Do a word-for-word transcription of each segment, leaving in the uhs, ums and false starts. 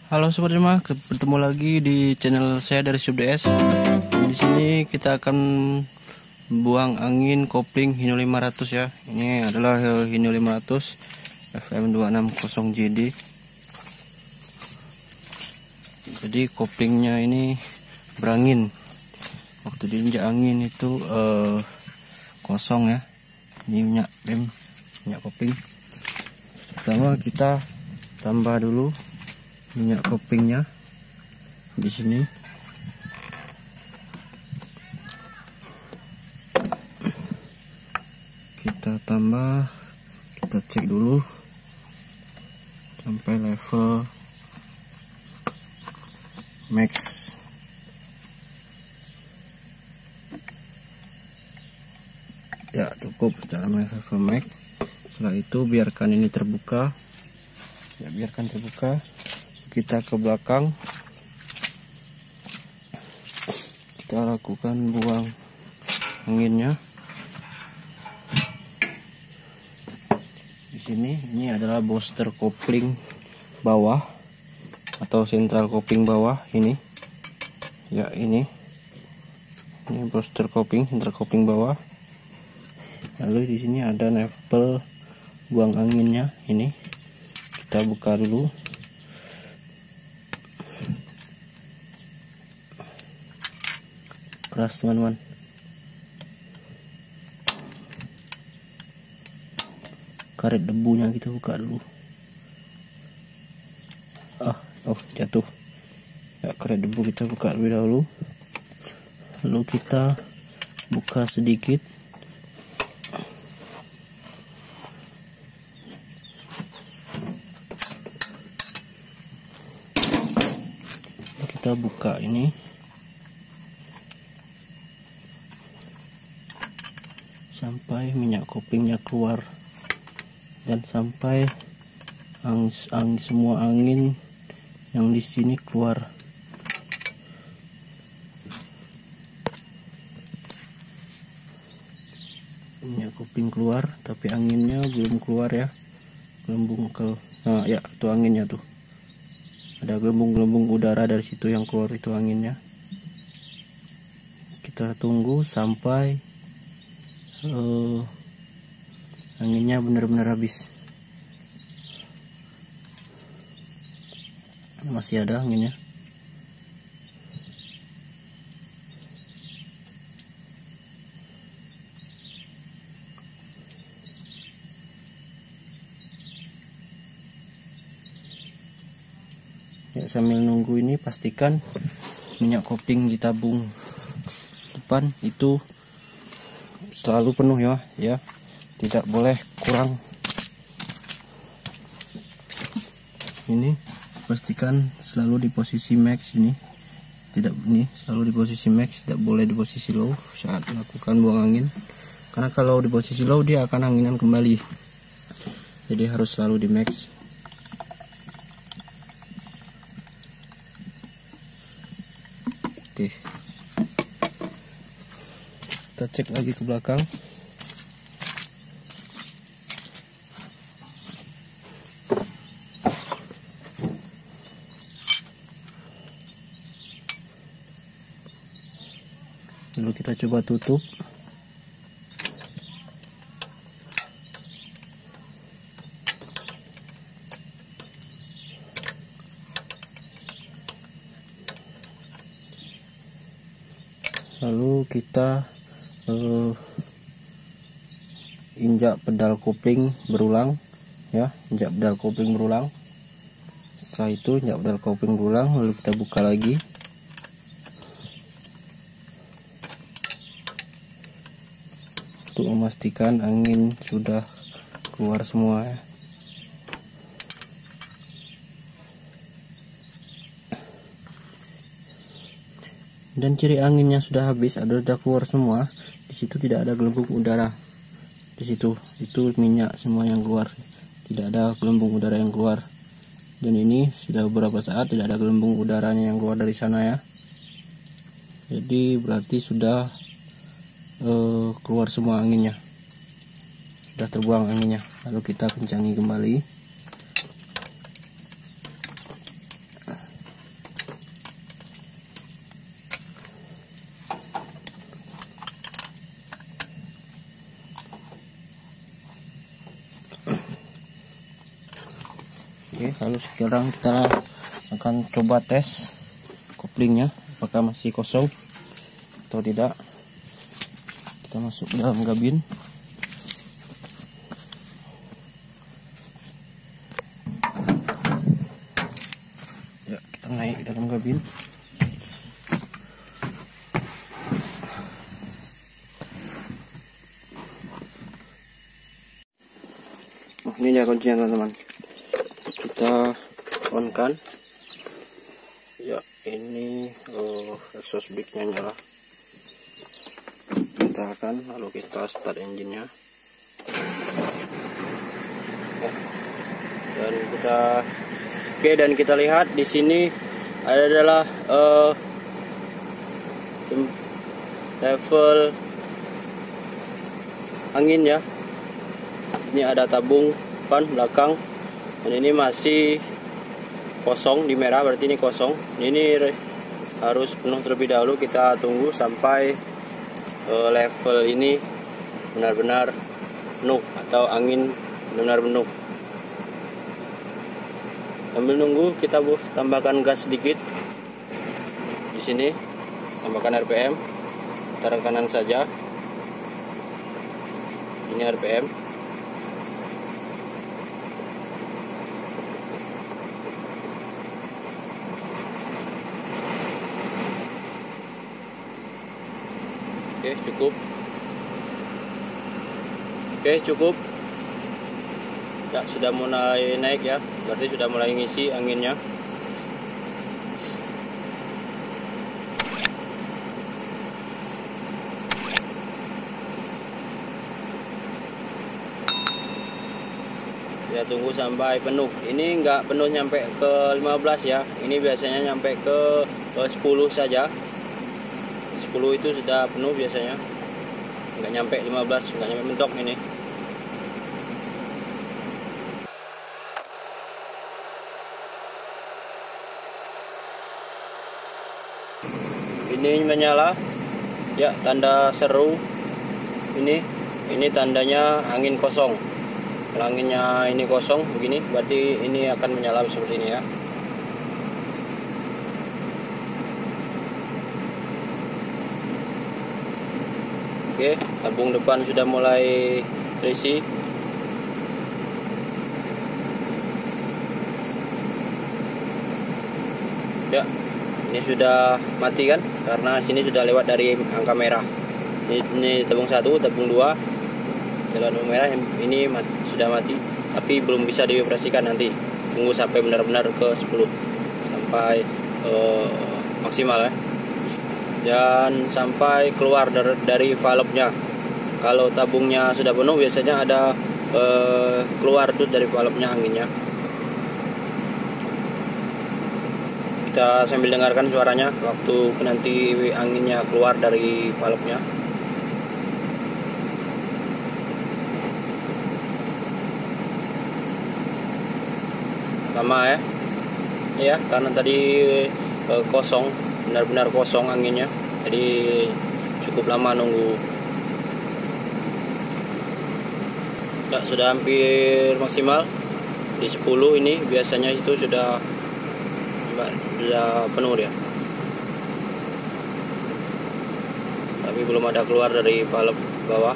Halo sobat rumah, bertemu lagi di channel saya dari SubDS. Di sini kita akan buang angin kopling hino lima ratus ya. Ini adalah hino lima ratus F M dua enam nol J D. Jadi koplingnya ini berangin. Waktu diinjak angin itu eh, kosong ya. Ini minyak rem, minyak kopling. Pertama kita tambah dulu minyak koplingnya di sini. Kita tambah, kita cek dulu sampai level max. Ya cukup secara level max. Setelah itu biarkan ini terbuka. Ya biarkan terbuka. Kita ke belakang, kita lakukan buang anginnya. Di sini ini adalah booster kopling bawah atau sentral kopling bawah ini. Ya ini, ini booster kopling, sentral kopling bawah. Lalu di sini ada level buang anginnya ini. Kita buka dulu. Keras teman-teman. Karet debunya kita buka dulu. Ah, oh jatuh. Ya, karet debu kita buka lebih dahulu. Lalu kita buka sedikit. Kita buka ini. Sampai minyak koplingnya keluar dan sampai ang, ang, semua angin yang di sini keluar. Minyak kopling keluar tapi anginnya belum keluar ya. Gelembung ke nah, ya itu anginnya tuh. Ada gelembung-gelembung udara dari situ yang keluar, itu anginnya. Kita tunggu sampai Uh, anginnya benar-benar habis. Masih ada anginnya. Ya, sambil nunggu ini pastikan minyak kopling di tabung depan itu selalu penuh ya, ya tidak boleh kurang. Ini pastikan selalu di posisi max ini, tidak ini selalu di posisi max, tidak boleh di posisi low saat melakukan buang angin, karena kalau di posisi low dia akan anginan kembali. Jadi harus selalu di max. Oke, kita cek lagi ke belakang. Lalu kita coba tutup. Lalu kita Uh, injak pedal kopling berulang ya, injak pedal kopling berulang. Setelah itu injak pedal kopling berulang, lalu kita buka lagi. Untuk memastikan angin sudah keluar semua ya. Dan ciri anginnya sudah habis, ada udah keluar semua. Di situ tidak ada gelembung udara. Di situ itu minyak semua yang keluar. Tidak ada gelembung udara yang keluar. Dan ini sudah beberapa saat tidak ada gelembung udaranya yang keluar dari sana ya. Jadi berarti sudah uh, keluar semua anginnya. Sudah terbuang anginnya. Lalu kita kencangi kembali. Oke, lalu sekarang kita akan coba tes koplingnya apakah masih kosong atau tidak. Kita masuk dalam kabin. Ya, kita naik dalam kabin. Oh, ini dia kuncinya teman-teman. Kita on kan. Ya, ini oh, exhaust brake-nya nyala. Kita akan lalu kita start engine-nya. Ya. Dan kita oke, dan kita lihat di sini adalah uh, level angin ya. Ini ada tabung depan belakang. Dan ini masih kosong di merah, berarti ini kosong. Ini harus penuh terlebih dahulu. Kita tunggu sampai uh, level ini benar-benar penuh atau angin benar penuh. Sambil nunggu kita bu tambahkan gas sedikit. Di sini tambahkan R P M. Tarik kanan saja. Ini R P M. Oke, cukup. Oke, cukup. Ya, sudah mulai naik ya. Berarti sudah mulai ngisi anginnya. Ya, tunggu sampai penuh. Ini enggak penuh nyampe ke lima belas ya. Ini biasanya nyampe ke, ke sepuluh saja. sepuluh itu sudah penuh biasanya, nggak nyampe lima belas, nggak nyampe mentok ini. Ini menyala ya, tanda seru ini ini tandanya angin kosong. Kalau anginnya ini kosong begini, berarti ini akan menyala seperti ini ya. Oke, tabung depan sudah mulai terisi. Ya, ini sudah mati kan? Karena sini sudah lewat dari angka merah. Ini, ini tabung satu, tabung dua, jalan merah. Ini mati, sudah mati, tapi belum bisa dioperasikan nanti. Tunggu sampai benar-benar ke sepuluh, sampai uh, maksimal ya. Dan sampai keluar dari, dari valve-nya. Kalau tabungnya sudah penuh biasanya ada eh, keluar tuh dari valve-nya anginnya. Kita sambil dengarkan suaranya waktu nanti anginnya keluar dari valve-nya. Sama ya. Ya, karena tadi eh, kosong, benar-benar kosong anginnya, jadi cukup lama nunggu. Ya, sudah hampir maksimal di sepuluh. Ini biasanya itu sudah sudah penuh ya, tapi belum ada keluar dari valve bawah.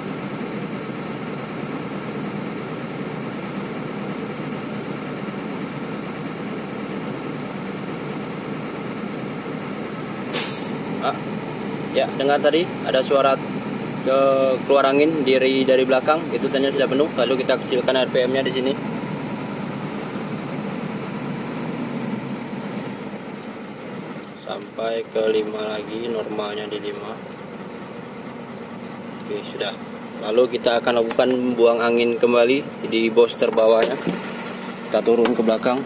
Ah, ya, dengar tadi ada suara ke keluar angin dari dari belakang, itu tanya sudah penuh. Lalu kita kecilkan R P M-nya di sini. Sampai ke lima lagi, normalnya di lima. Oke, sudah. Lalu kita akan lakukan buang angin kembali di booster bawahnya. Kita turun ke belakang.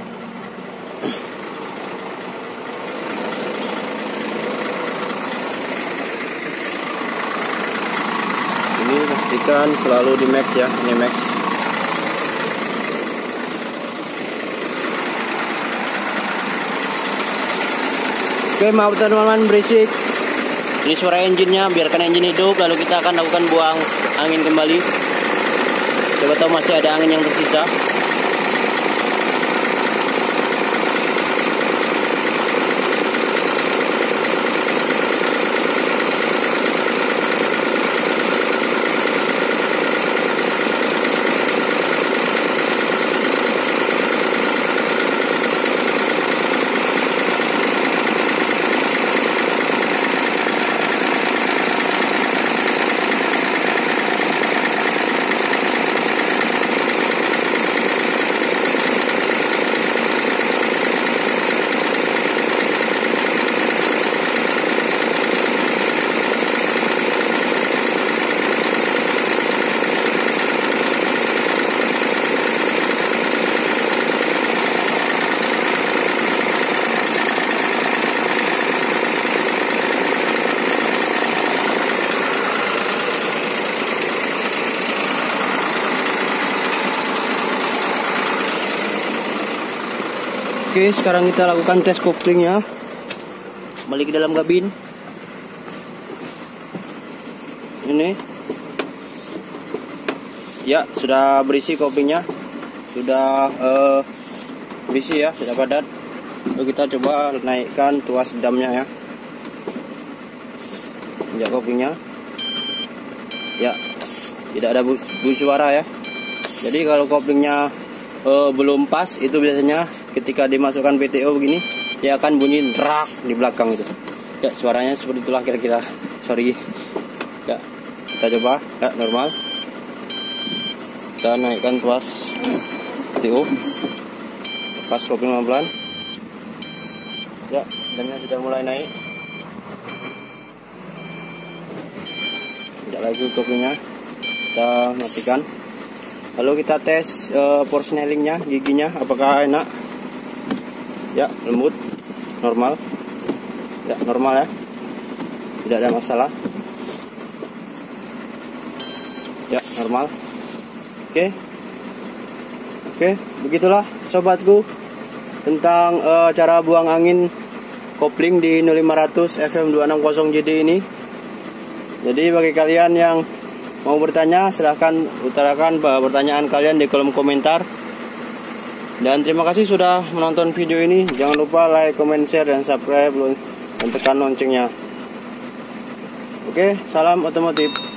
Pastikan selalu di max ya, ini max. Oke, maaf teman-teman berisik. Ini suara engine-nya, biarkan engine hidup. Lalu kita akan lakukan buang angin kembali. Coba tahu masih ada angin yang tersisa. Oke, sekarang kita lakukan tes koplingnya. Balik ke dalam kabin. Ini ya, sudah berisi koplingnya, sudah uh, berisi ya, sudah padat. Lalu kita coba naikkan tuas damnya ya. Ya, koplingnya ya, tidak ada bunyi suara ya. Jadi kalau koplingnya uh, belum pas, itu biasanya ketika dimasukkan P T O begini, dia akan bunyi rak di belakang itu. Ya, suaranya seperti itulah kira-kira. Sorry. Ya, kita coba ya, normal. Kita naikkan tuas P T O, pas kopling pelan-pelan. Ya, damnya sudah mulai naik. Tidak lagi koplingnya, kita matikan. Lalu kita tes uh, porsenelingnya, giginya, apakah enak. Ya, lembut, normal. Ya, normal ya, tidak ada masalah. Ya, normal. Oke, oke, begitulah sobatku tentang uh, cara buang angin kopling di nol lima ratus F M dua enam nol J D ini. Jadi bagi kalian yang mau bertanya, silahkan utarakan pertanyaan kalian di kolom komentar. Dan terima kasih sudah menonton video ini. Jangan lupa like, comment, share, dan subscribe, dan tekan loncengnya. Oke, salam otomotif.